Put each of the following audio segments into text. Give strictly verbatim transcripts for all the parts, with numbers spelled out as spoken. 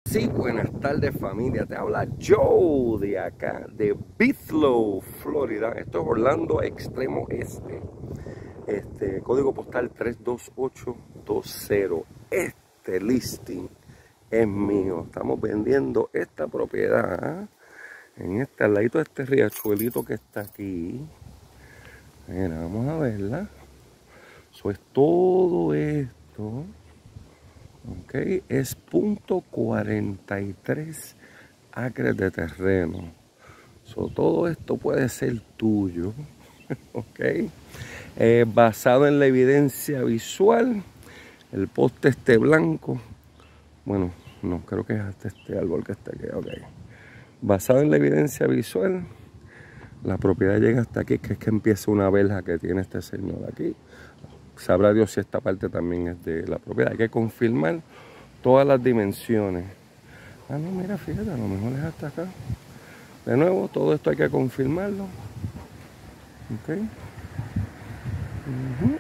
Sí, buenas tardes familia, te habla Joe de acá, de Bithlow, Florida. Esto es Orlando, extremo este. Este código postal tres dos ocho dos cero. Este listing es mío. Estamos vendiendo esta propiedad en este, al ladito de este riachuelito que está aquí. Mira, vamos a verla. Eso es todo esto. Ok, es punto cuarenta y tres acres de terreno. So, todo esto puede ser tuyo. Ok, eh, basado en la evidencia visual, el poste este blanco. Bueno, no, creo que es hasta este árbol que está aquí. Ok, basado en la evidencia visual, la propiedad llega hasta aquí, que es que empieza una verja que tiene este señor aquí. Sabrá Dios si esta parte también es de la propiedad. Hay que confirmar todas las dimensiones. Ah, no, mira, fíjate, a lo mejor es hasta acá. De nuevo, todo esto hay que confirmarlo. Ok. Uh-huh.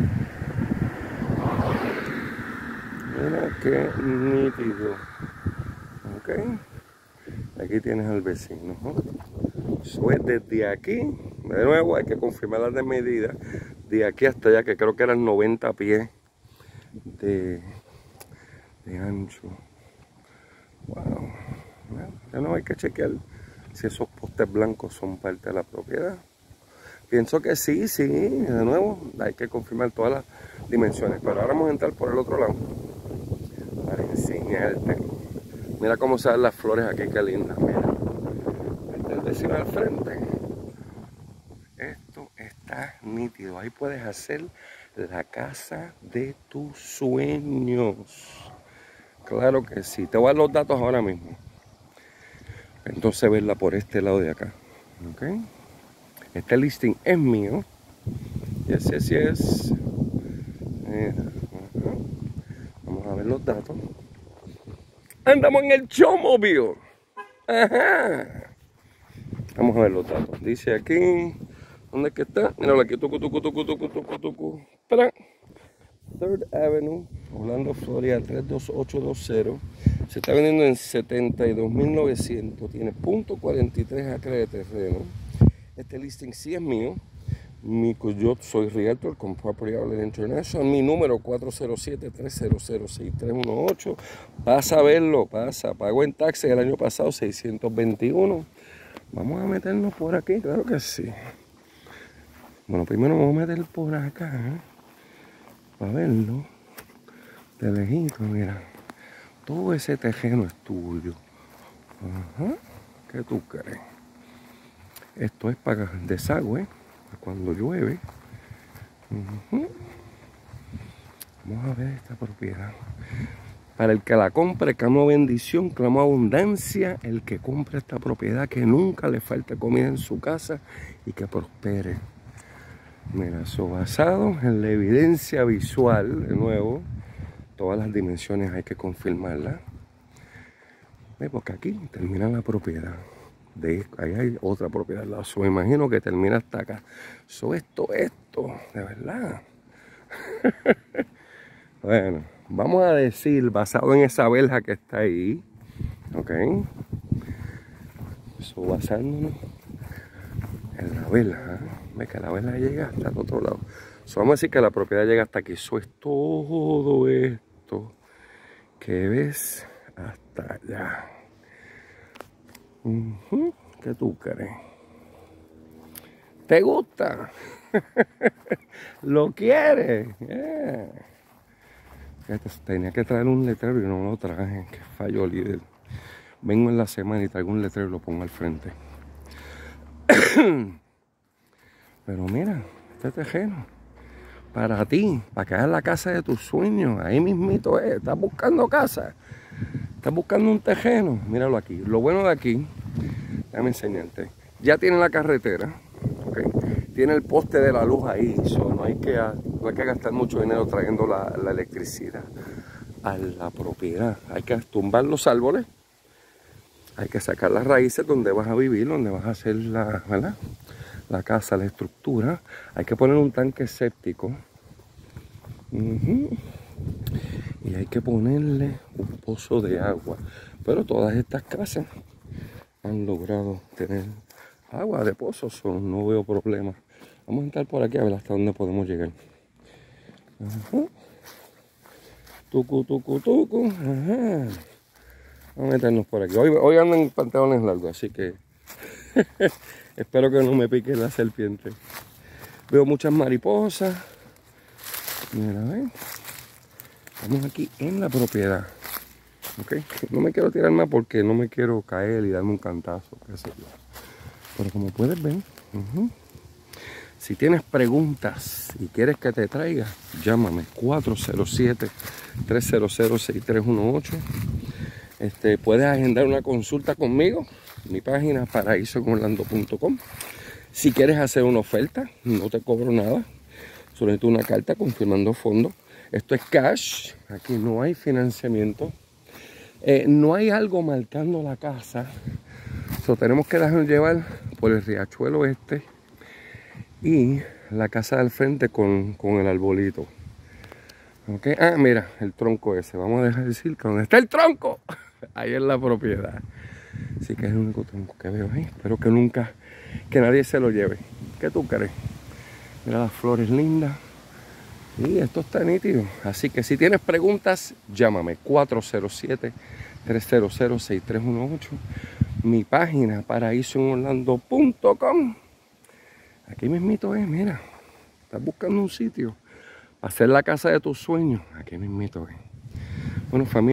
Mira qué nítido. Ok. Aquí tienes al vecino. ¿No? Eso es desde aquí. De nuevo, hay que confirmar las medidas. De aquí hasta allá, que creo que eran noventa pies de, de ancho. Wow. Ya no hay que chequear si esos postes blancos son parte de la propiedad. Pienso que sí, sí. De nuevo, hay que confirmar todas las dimensiones. Pero ahora vamos a entrar por el otro lado para enseñarte. Mira cómo se ven las flores aquí, qué lindas. Mira. Este es el vecino al frente. Esto está nítido. Ahí puedes hacer la casa de tus sueños. Claro que sí. Te voy a dar los datos ahora mismo. Entonces verla por este lado de acá. ¿Ok? Este listing es mío. Y así, así es. Mira. Vamos a ver los datos. Andamos en el Showmobile. Ajá. Vamos a ver los datos. Dice aquí. ¿Dónde es que está? Míralo aquí. Tucu, tucu, tucu, tucu, tucu, tucu. Para. Third Avenue, Orlando, Florida, tres dos ocho dos cero. Se está vendiendo en setenta y dos mil novecientos. Tiene punto cuarenta y tres acres de terreno. Este listing sí es mío. Mi, yo soy Realtor con Property Outlet International. Mi número cuatro cero siete, tres cero cero, seis tres uno ocho. Pasa a verlo, pasa. Pago en taxes el año pasado seiscientos veintiuno. Vamos a meternos por aquí, claro que sí. Bueno, primero vamos a meter por acá, ¿eh? Para verlo de lejito, mira. Todo ese terreno es tuyo. Ajá. ¿Qué tú crees? Esto es para desagüe, cuando llueve. Uh-huh. Vamos a ver esta propiedad. Para el que la compre, clamo bendición, clamo abundancia. El que compre esta propiedad, que nunca le falte comida en su casa y que prospere. Mira, eso basado en la evidencia visual, de nuevo, todas las dimensiones hay que confirmarlas. ¿Ves? Porque aquí termina la propiedad. De, ahí hay otra propiedad al lado. So, me imagino que termina hasta acá. So, esto, esto, de verdad. Bueno, vamos a decir, basado en esa verja que está ahí, ok. So, basándonos en la verja, ve que la verja llega hasta el otro lado. So, vamos a decir que la propiedad llega hasta aquí. Eso es todo esto que ves hasta allá. Uh-huh. ¿Qué tú crees? ¿Te gusta? ¿Lo quieres? Yeah. Tenía que traer un letrero y no lo traje. Que fallo, líder. Vengo en la semana y traigo un letrero y lo pongo al frente. Pero mira, este terreno para ti, para que hagas la casa de tus sueños. Ahí mismito es. Estás buscando casa. Estás buscando un terreno. Míralo aquí. Lo bueno de aquí, déjame enseñarte. Ya tiene la carretera. Okay. Tiene el poste de la luz ahí. So no, hay que, no hay que gastar mucho dinero trayendo la, la electricidad a la propiedad. Hay que tumbar los árboles. Hay que sacar las raíces donde vas a vivir, donde vas a hacer la, ¿verdad? La casa, la estructura. Hay que poner un tanque séptico. Uh-huh. Y hay que ponerle un pozo de agua. Pero todas estas casas han logrado tener agua de pozos, so no veo problema. Vamos a entrar por aquí a ver hasta dónde podemos llegar. Ajá. Tucu, tucu, tucu. Ajá. Vamos a meternos por aquí. Hoy, hoy ando en pantalones largos, así que espero que no me pique la serpiente. Veo muchas mariposas. Mira, ¿ven? Estamos aquí en la propiedad. ¿Ok? No me quiero tirar más porque no me quiero caer y darme un cantazo, qué sé yo. Pero como puedes ver, uh-huh. Si tienes preguntas y quieres que te traiga, llámame cuatro cero siete, tres cero cero, seis tres uno ocho. Este, puedes agendar una consulta conmigo. Mi página paraíso en orlando punto com. Si quieres hacer una oferta, no te cobro nada. Solo una carta confirmando fondos. Esto es cash. Aquí no hay financiamiento. Eh, no hay algo marcando la casa. So, tenemos que dejarnos llevar por el riachuelo este y la casa del frente con, con el arbolito. Okay. Ah, mira, el tronco ese. Vamos a dejar decir que donde está el tronco, ahí es la propiedad. Así que es el único tronco que veo ahí. Espero que nunca, que nadie se lo lleve. ¿Qué tú crees? Mira las flores lindas. Y esto está nítido. Así que si tienes preguntas, llámame cuatro cero siete, tres cero cero, seis tres uno ocho. Mi página paraíso en orlando punto com. Aquí mismito es, mira. Estás buscando un sitio para hacer la casa de tus sueños. Aquí mismito es. Bueno, familia.